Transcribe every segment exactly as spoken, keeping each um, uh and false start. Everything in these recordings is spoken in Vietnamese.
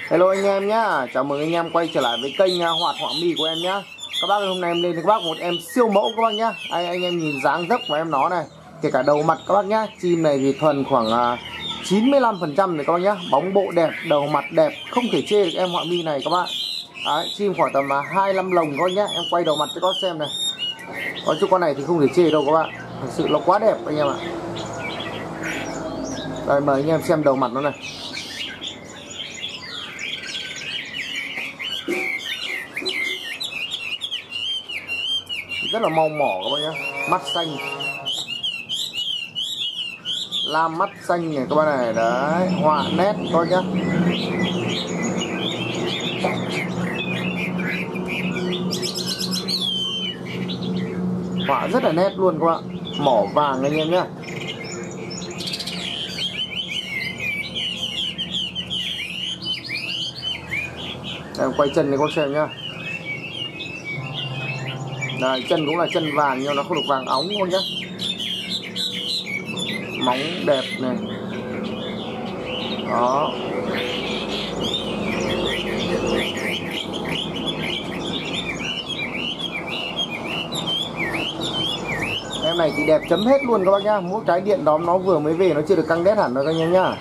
Hello anh em nhá, chào mừng anh em quay trở lại với kênh Hoạt Họa Mi của em nhá. Các bác hôm nay em lên cho các bác một em siêu mẫu các bác nhá. Anh anh em nhìn dáng dấp của em nó này, kể cả đầu mặt các bác nhá. Chim này thì thuần khoảng chín mươi lăm phần trăm rồi các bác nhá. Bóng bộ đẹp, đầu mặt đẹp, không thể chê được em Họa Mi này các bạn. Đấy, chim khoảng tầm hai mươi lăm lồng các bác nhá. Em quay đầu mặt cho các bác xem này. Có chút con này thì không thể chê đâu các bạn. Thật sự nó quá đẹp anh em ạ. Đây mời anh em xem đầu mặt nó này. Rất là mau mỏ các bác nhé. Mắt xanh, lam mắt xanh này các bác này. Đấy, họa nét các bác nhé. Họa rất là nét luôn các bạn. Mỏ vàng anh em nhé. Em quay chân này các bác xem nhá. Đây, chân cũng là chân vàng nhưng nó không được vàng óng thôi nhá. Móng đẹp này. Đó. Em này thì đẹp chấm hết luôn các bác nhá. Mỗi cái điện đóm nó vừa mới về nó chưa được căng đét hẳn đâu các anh em nhá.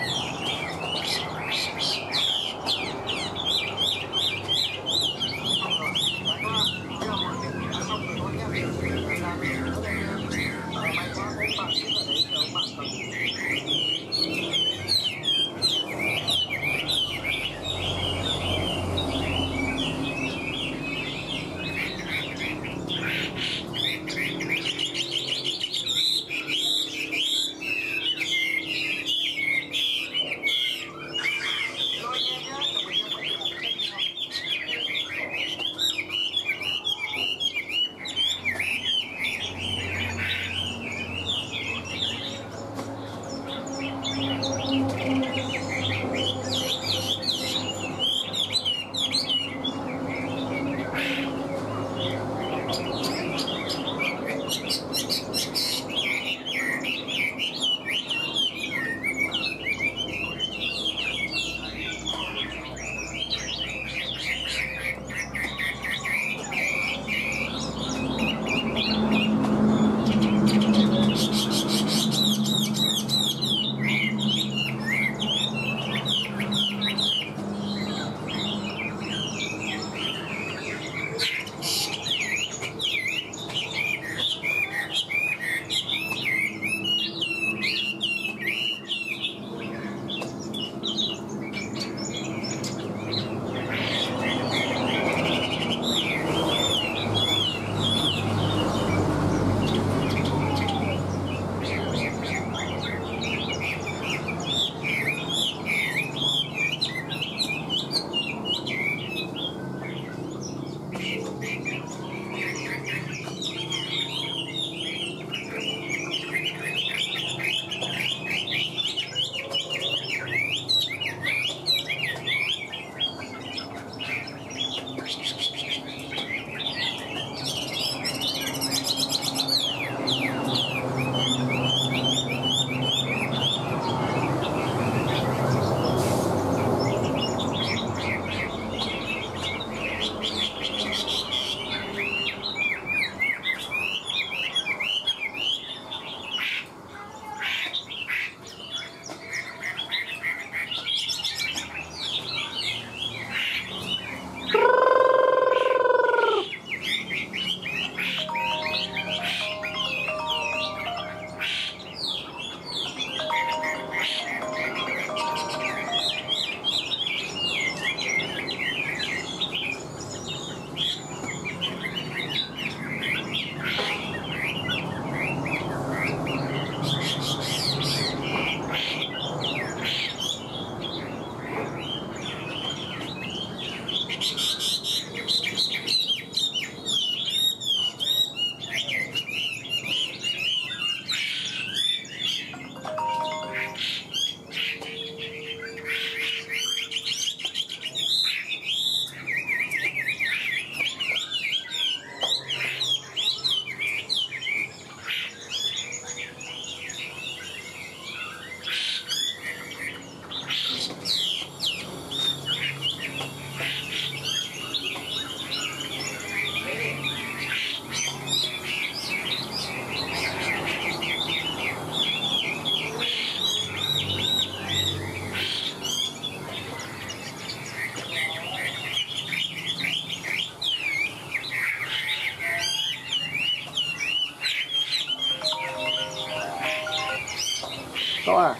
Cậu à,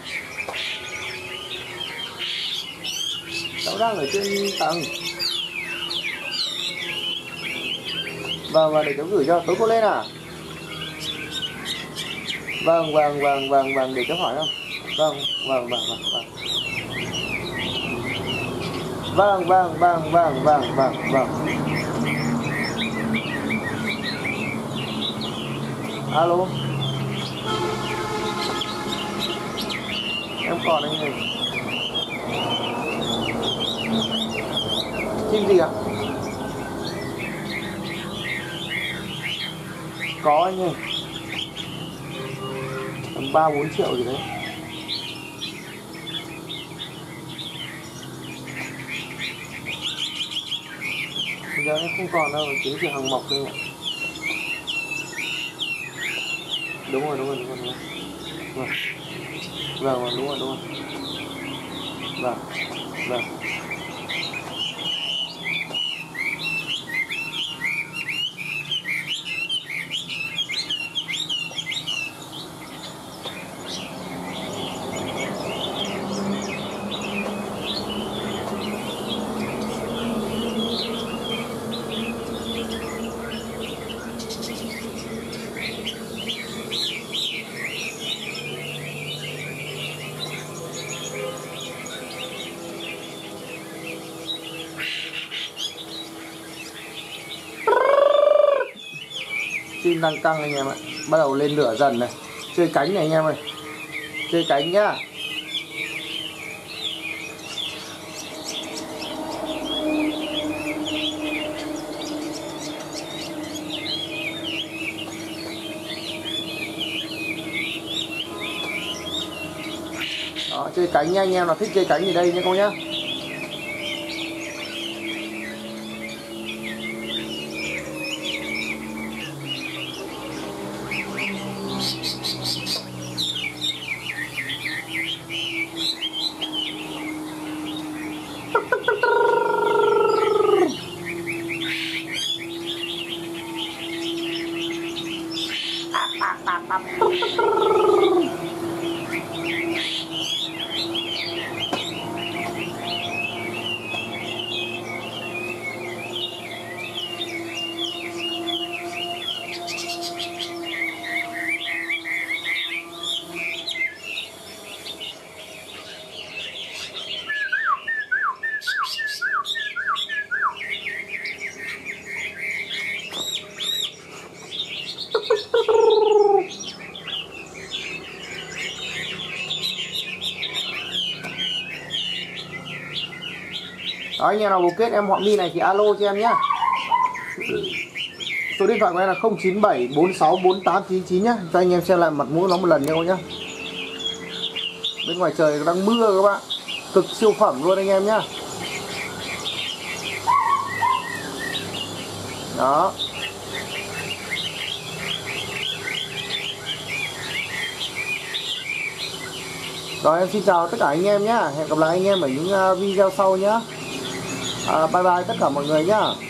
cháu đang ở trên tầng. Vâng, và để cháu gửi cho. Tối cô lên à? Vâng, vâng, vâng, vâng, vâng, để cháu hỏi không? Vâng, vâng, vâng, vâng, vâng. Vâng, vâng, vâng, vâng, vâng, vâng, vâng. Alo. Em còn anh ơi. Chim gì ạ? Có anh ơi. Tầm ba bốn triệu gì đấy. Bây giờ em không còn đâu, chính chỉ hàng mộc thôi ạ. Đúng rồi, đúng rồi, đúng rồi, đúng rồi. Vâng. Vâng, vâng, đúng rồi, đúng rồi. Vâng, vâng. Chim đang căng anh em ạ. Bắt đầu lên lửa dần này. Chơi cánh này anh em ơi. Chơi cánh nhá. Đó, chơi cánh nha anh em, nào thích chơi cánh thì đây nha cô nhá. Đó, anh em nào bồ kết em họ mi này thì alo cho em nhá. Số điện thoại của em là không chín bảy bốn sáu bốn tám chín chín nhá. Cho anh em xem lại mặt mũi nó một lần nha cô nhá. Bên ngoài trời đang mưa các bạn. Cực siêu phẩm luôn anh em nhá. Đó. Rồi em xin chào tất cả anh em nhá. Hẹn gặp lại anh em ở những video sau nhá. À, bye bye tất cả mọi người nhá.